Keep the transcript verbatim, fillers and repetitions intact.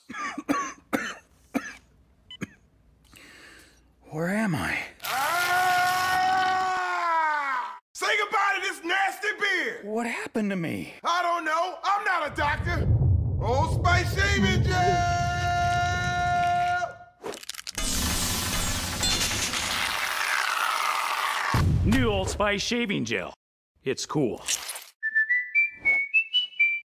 Where am I? Ah! Say goodbye to this nasty beard! What happened to me? I don't know. I'm not a doctor. Old Spice shaving gel! New Old Spice shaving gel. It's cool.